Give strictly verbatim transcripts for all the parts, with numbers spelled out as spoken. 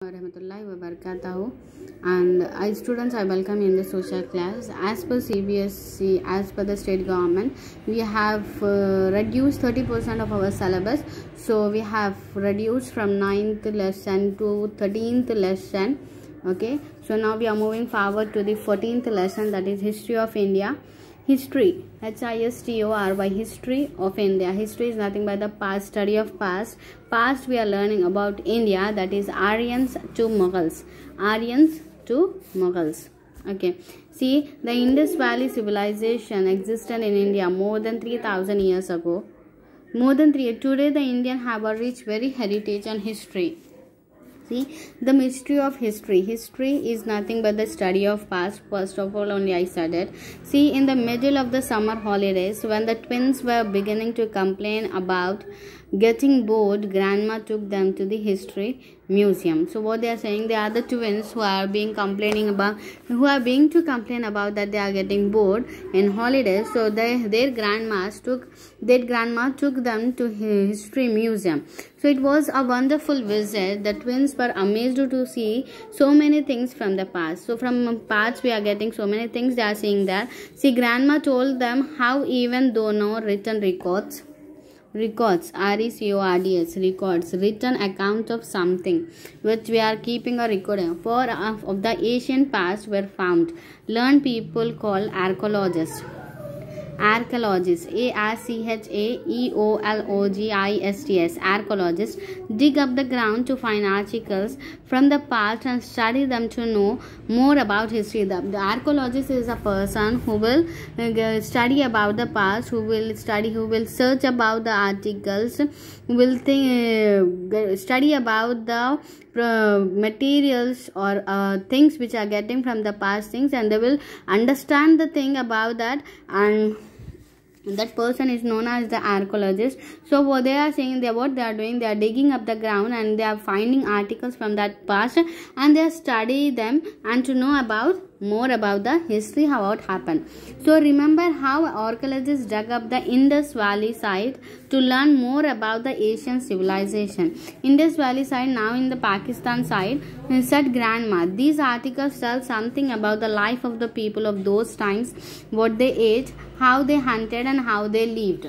Warahmatullahi wabarakatuh. And I students, I welcome you in the social class. As per C B S E, as per the state government, we have uh, reduced thirty percent of our syllabus. So we have reduced from ninth lesson to thirteenth lesson. Okay, so now we are moving forward to the fourteenth lesson, that is History of India. History, H I S T O R Y, History of India. History is nothing but the past, study of past. Past we are learning about India, that is Aryans to Mughals. Aryans to Mughals. Okay, see, the Indus Valley civilization existed in India more than three thousand years ago. More than three. Today the Indian have a rich, very heritage and history. See, the mystery of history. History is nothing but the study of past. First of all, only I said it. See, in the middle of the summer holidays, when the twins were beginning to complain about getting bored, grandma took them to the history museum. So what they are saying, they are the twins who are being complaining about, who are being to complain about that they are getting bored in holidays. So they, their grandmas took, their grandma took them to history museum. So it was a wonderful visit. The twins were amazed to see so many things from the past. So from past we are getting so many things they are seeing there. See, grandma told them how even though no written records, records, R E C O R D S, records, written account of something which we are keeping a recording for of the ancient past were found. Learned people called archaeologists. Archaeologists, A R C H A E O L O G I S T S, archaeologists dig up the ground to find articles from the past and study them to know more about history. The, the archaeologist is a person who will uh, study about the past, who will study, who will search about the articles, who will think, uh, study about the uh, materials or uh, things which are getting from the past things, and they will understand the thing about that, and that person is known as the archaeologist. So what they are saying, they what they are doing, they are digging up the ground and they are finding articles from that past and they are studying them and to know about more about the history, how it happened. So remember how archaeologists dug up the Indus Valley site to learn more about the Asian civilization. Indus Valley site, now in the Pakistan side, said grandma, these articles tell something about the life of the people of those times, what they ate, how they hunted and how they lived.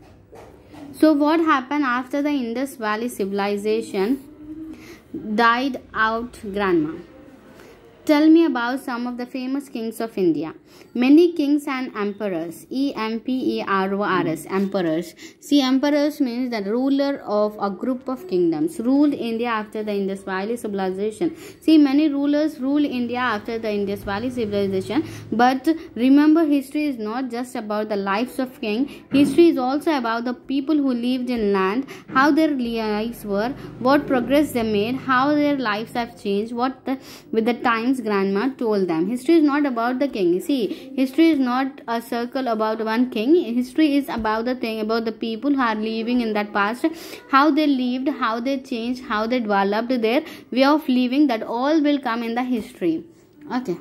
So what happened after the Indus Valley civilization died out, grandma? Tell me about some of the famous kings of India. Many kings and emperors. E M P E R O R S. Emperors. See, emperors means the ruler of a group of kingdoms. Ruled India after the Indus Valley civilization. See, many rulers ruled India after the Indus Valley civilization. But remember, history is not just about the lives of kings. History is also about the people who lived in land, how their lives were, what progress they made, how their lives have changed, what the, with the times grandma told them. History is not about the king. See, history is not a circle about one king. History is about the thing, about the people who are living in that past, how they lived, how they changed, how they developed their way of living. That all will come in the history. Okay.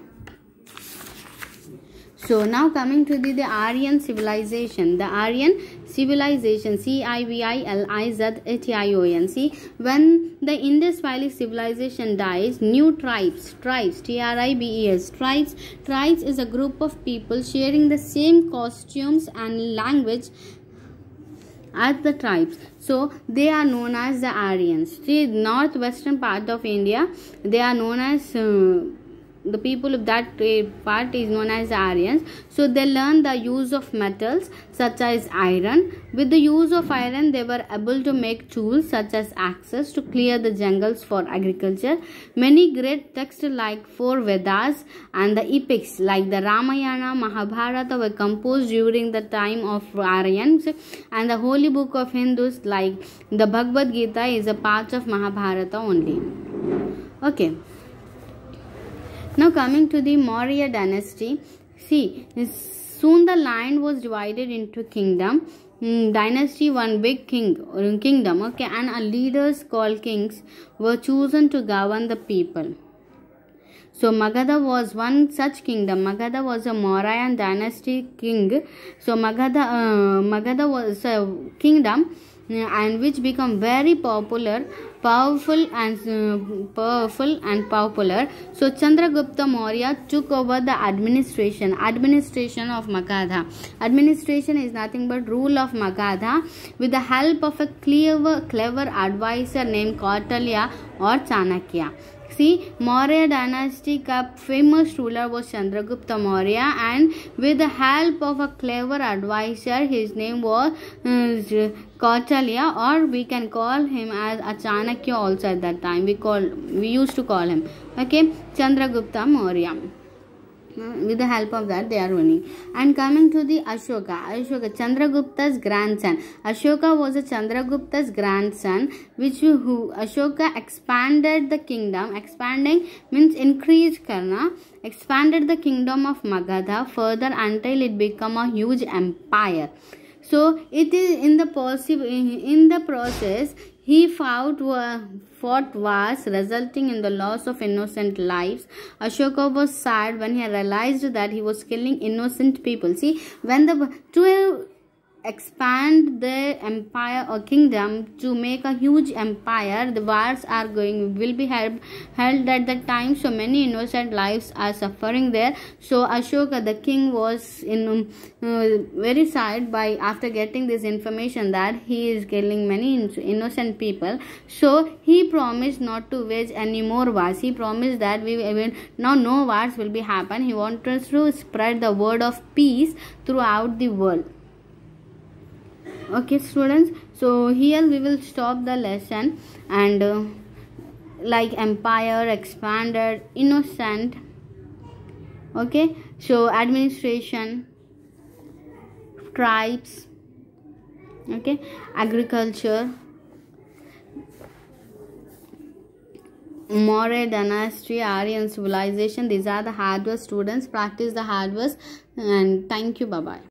So now coming to the, the Aryan civilization. The Aryan civilization, C I V I L I Z H I O N. See, when the Indus Valley civilization dies, new tribes, tribes, T R I B E S, tribes, tribes is a group of people sharing the same costumes and language as the tribes. So they are known as the Aryans. See, northwestern part of India, they are known as uh, the people of that part is known as the Aryans. So they learned the use of metals such as iron. With the use of iron, they were able to make tools such as axes to clear the jungles for agriculture. Many great texts like four Vedas and the epics like the Ramayana, Mahabharata were composed during the time of Aryans, and the holy book of Hindus like the Bhagavad Gita is a part of Mahabharata only. Okay. Now coming to the Maurya dynasty. See, soon the land was divided into kingdom. Mm, dynasty, one big king or kingdom. Okay, and a leaders called kings were chosen to govern the people. So Magadha was one such kingdom. Magadha was a Mauryan dynasty king. So Magadha, uh, Magadha was a kingdom and which become very popular, powerful and uh, powerful and popular. So Chandragupta Maurya took over the administration administration of Magadha. Administration is nothing but rule of Magadha with the help of a clever clever advisor named Kautilya or Chanakya. See, Maurya dynasty ka famous ruler was Chandragupta Maurya, and with the help of a clever advisor, his name was uh, Kautilya, or we can call him as a Chanakya also at that time. We call we used to call him, okay, Chandragupta Maurya. With the help of that they are running. And coming to the Ashoka, Ashoka Chandragupta's grandson. Ashoka was a Chandragupta's grandson, which who Ashoka expanded the kingdom. Expanding means increased karna. Expanded the kingdom of Magadha further until it became a huge empire. So it is in the possible in the process he fought fought wars resulting in the loss of innocent lives. Ashoka was sad when he realized that he was killing innocent people. See, when the to expand the empire or kingdom, to make a huge empire, the wars are going will be held held at that time, so many innocent lives are suffering there. So Ashoka the king was in uh, very sad by after getting this information that he is killing many innocent people. So he promised not to wage any more wars. He promised that we will now no wars will be happen. He wanted to spread the word of peace throughout the world. Okay students, so here we will stop the lesson. And uh, like empire, expanded, innocent, okay, so administration, tribes, okay, agriculture, Maurya dynasty, Aryan civilization. These are the hard words. Students, practice the hard words, and thank you. Bye bye.